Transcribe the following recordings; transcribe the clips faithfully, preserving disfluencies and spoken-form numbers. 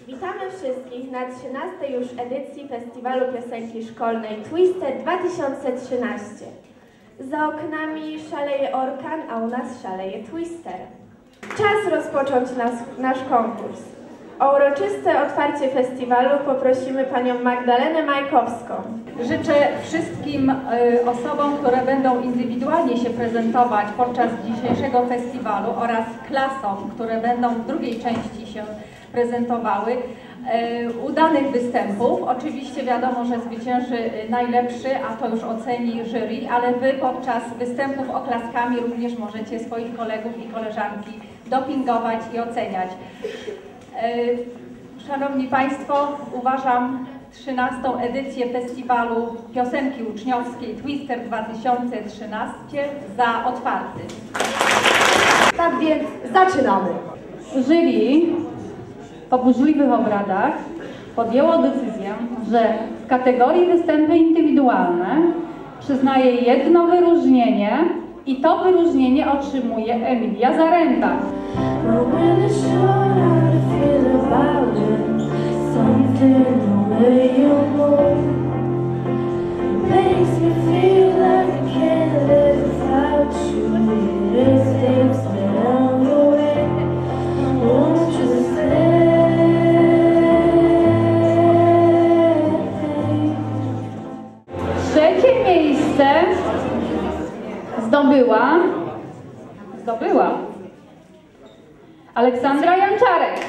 Witamy wszystkich na trzynastej już edycji Festiwalu Piosenki Szkolnej Twisted dwa tysiące trzynaście. Za oknami szaleje orkan, a u nas szaleje Twister. Czas rozpocząć nas, nasz konkurs. O uroczyste otwarcie festiwalu poprosimy panią Magdalenę Majkowską. Życzę wszystkim y, osobom, które będą indywidualnie się prezentować podczas dzisiejszego festiwalu oraz klasom, które będą w drugiej części się prezentowały, y, udanych występów. Oczywiście wiadomo, że zwycięży najlepszy, a to już oceni jury, ale wy podczas występów oklaskami również możecie swoich kolegów i koleżanki dopingować i oceniać. Szanowni Państwo, uważam trzynastą edycję Festiwalu Piosenki Uczniowskiej Twister dwa tysiące trzynaście za otwarty. Tak więc zaczynamy. Jury po burzliwych obradach podjęło decyzję, że w kategorii występy indywidualne przyznaje jedno wyróżnienie i to wyróżnienie otrzymuje Emilia Zaręba. Trzecie miejsce zdobyła zdobyła Aleksandra Janczarek.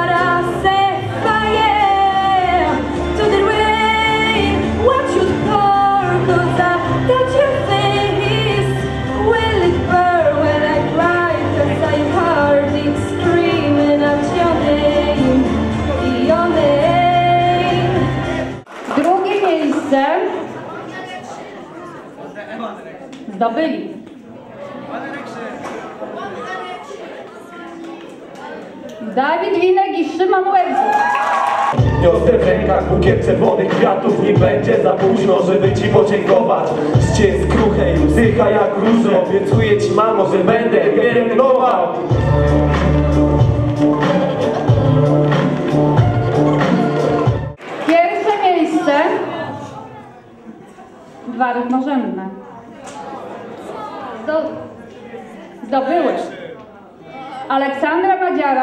Drugie miejsce zdobyli Dawid Winek i Szymon Łebzy. Niosę w rękach bukiet czerwonych kwiatów. Nie będzie za późno, żeby ci podziękować. Ścież kruche i psycha jak różo. Obiecuję ci, mamo, że będę pielęgnował. Pierwsze miejsce dwa równorzędne zdobyły Aleksandra Madziara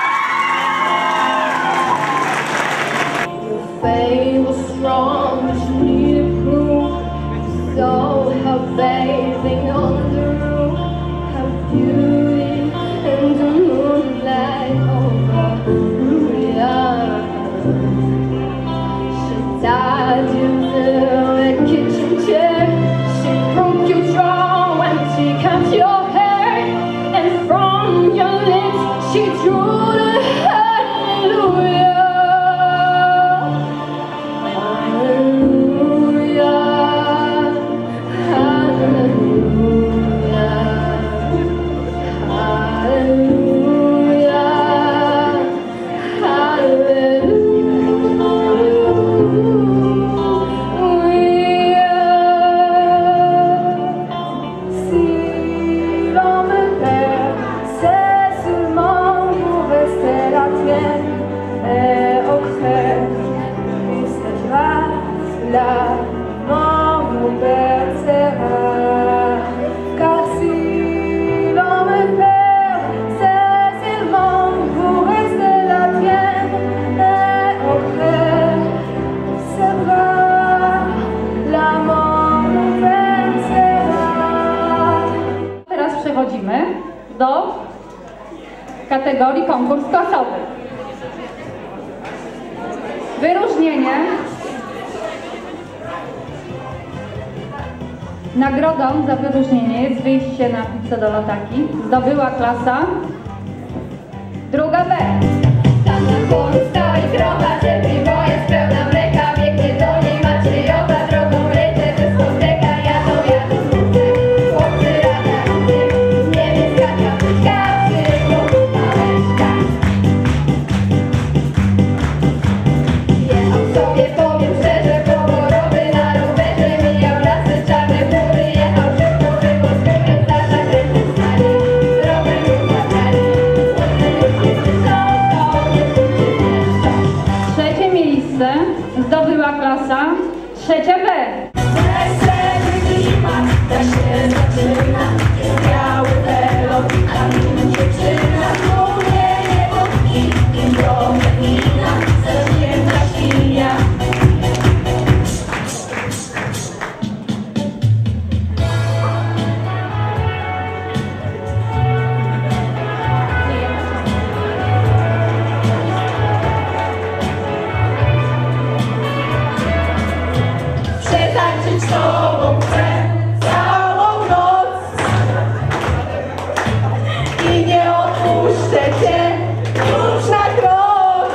Przechodzimy do kategorii konkurs klasowy. Wyróżnienie. Nagrodą za wyróżnienie jest wyjście na pizzę do Lataki. Zdobyła klasa druga B. Tam na polu stała krowa, że piwo jest pełna mleka, biegnie do niej Maciejowa, drogą lecę ze skądeka, jadą, jadą skądek. Chłopcy rada, niebieska kapuśka, przyjechał małeczka. Jechał sobie, powiem szczerze, poborowy na rowerze, mijał lasy, czarne góry, jechał szybko, było skórę, za zakręty stali, rower już zabrali, chłopcy już nie słyszą. zdobyła klasa trzecia B. Przetańczyć z tobą chcę całą noc i nie odpuszczę cię już na krok.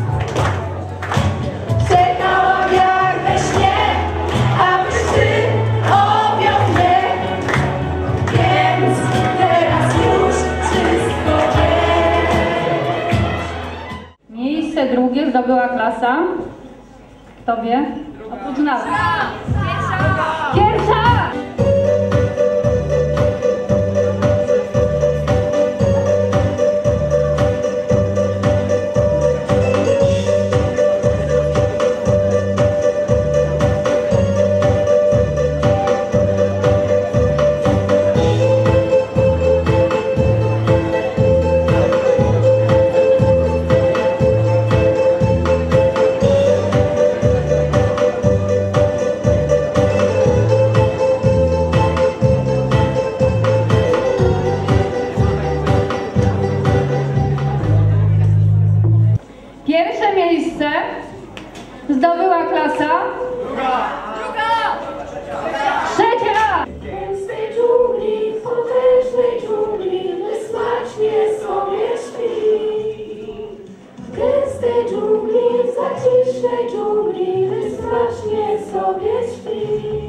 Czekałam jak we śnie, abyś ty objął mnie, więc teraz już wszystko wiem. Miejsce drugie zdobyła klasa. Kto wie? Oprócz nas. Pierwsza! Pierwsze miejsce zdobyła klasa druga. Trzecia! W gęstej dżungli, w potężnej dżungli, wysmacznie sobie śpi. W gęstej dżungli, w zacisznej dżungli, wysmacznie sobie śpi.